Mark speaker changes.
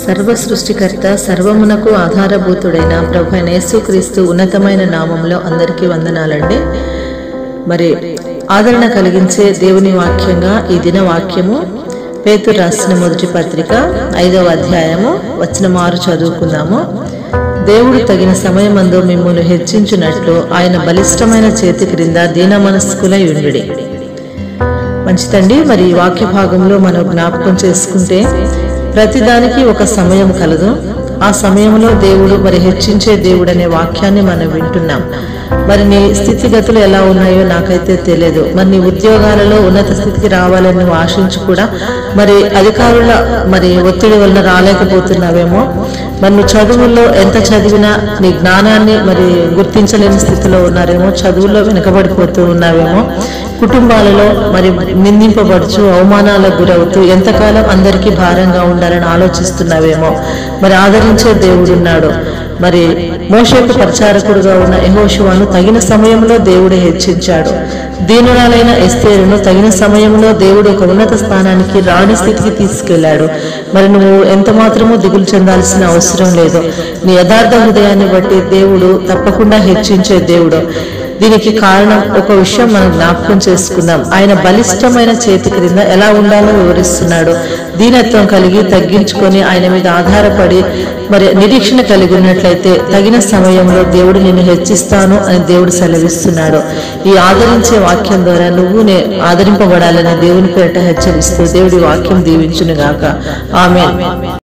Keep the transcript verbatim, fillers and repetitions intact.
Speaker 1: సర్వ సృష్టికర్త సర్వమునకు ఆధారభూతుడైన ప్రభువైన యేసుక్రీస్తు ఉన్నతమైన నామంలో అందరికీ వందనాలండి. మరి ఆదరణ కలిగించే దేవుని వాక్యంగా ఈ దిన వాక్యము పేతురు రాసిన మొదటి పత్రిక ఐదవ అధ్యాయము వచనం ఆరు చదువుకుందాము. దేవుడు తగిన సమయమందు మిమ్మును హెచ్చించునట్లు ఆయన బలిష్టమైన చేతి క్రింద దీన మనస్కులై ఉండుడి. మంచిదండి. మరి ఈ వాక్య భాగంలో మనం జ్ఞాపకం చేసుకుంటే ప్రతిదానికి ఒక సమయం కలదు. ఆ సమయంలో దేవుడు మరి హెచ్చించే దేవుడు అనే వాక్యాన్ని మనం వింటున్నాం. మరి నీ స్థితిగతులు ఎలా ఉన్నాయో నాకైతే తెలియదు. మరి నీ ఉద్యోగాలలో ఉన్నత స్థితికి రావాలని నువ్వు ఆశించి కూడా మరి అధికారుల మరి ఒత్తిడి వలన రాలేకపోతున్నావేమో. మరి నువ్వు చదువుల్లో ఎంత చదివినా నీ జ్ఞానాన్ని మరి గుర్తించలేని స్థితిలో ఉన్నారేమో. చదువుల్లో వెనుకబడిపోతూ ఉన్నావేమో. కుటుంబాలలో మరి నిందింపబడుచు అవమానాలకు గురవుతూ ఎంతకాలం అందరికీ భారంగా ఉండాలని ఆలోచిస్తున్నావేమో. మరి ఆదరించే దేవుడున్నాడు. మరి మోషేకు పరిచారకుడుగా ఉన్న యెహోషువను తగిన సమయంలో దేవుడు హెచ్చించాడు. దీనురాలైన ఎస్తేరును తగిన సమయంలో దేవుడు ఒక ఉన్నత స్థానానికి రాణి స్థితికి తీసుకెళ్లాడు. మరి నువ్వు ఎంత మాత్రమూ దిగులు చెందాల్సిన అవసరం లేదు. నీ యథార్థ హృదయాన్ని బట్టి దేవుడు తప్పకుండా హెచ్చించే దేవుడు. దీనికి కారణం ఒక విషయం మనం జ్ఞాపకం చేసుకుందాం. ఆయన బలిష్టమైన చేతి క్రింద ఎలా ఉండాలో వివరిస్తున్నాడు. దీనత్వం కలిగి తగ్గించుకొని ఆయన మీద ఆధారపడి మరి నిరీక్షణ కలిగి ఉన్నట్లయితే తగిన సమయంలో దేవుడు నిన్ను హెచ్చిస్తాను అని దేవుడు సెలవిస్తున్నాడు. ఈ ఆదరించే వాక్యం ద్వారా నువ్వు నే ఆదరింపబడాలని దేవుని పేరిట హెచ్చరిస్తూ దేవుడి వాక్యం దీవించును గాక. ఆమేన్.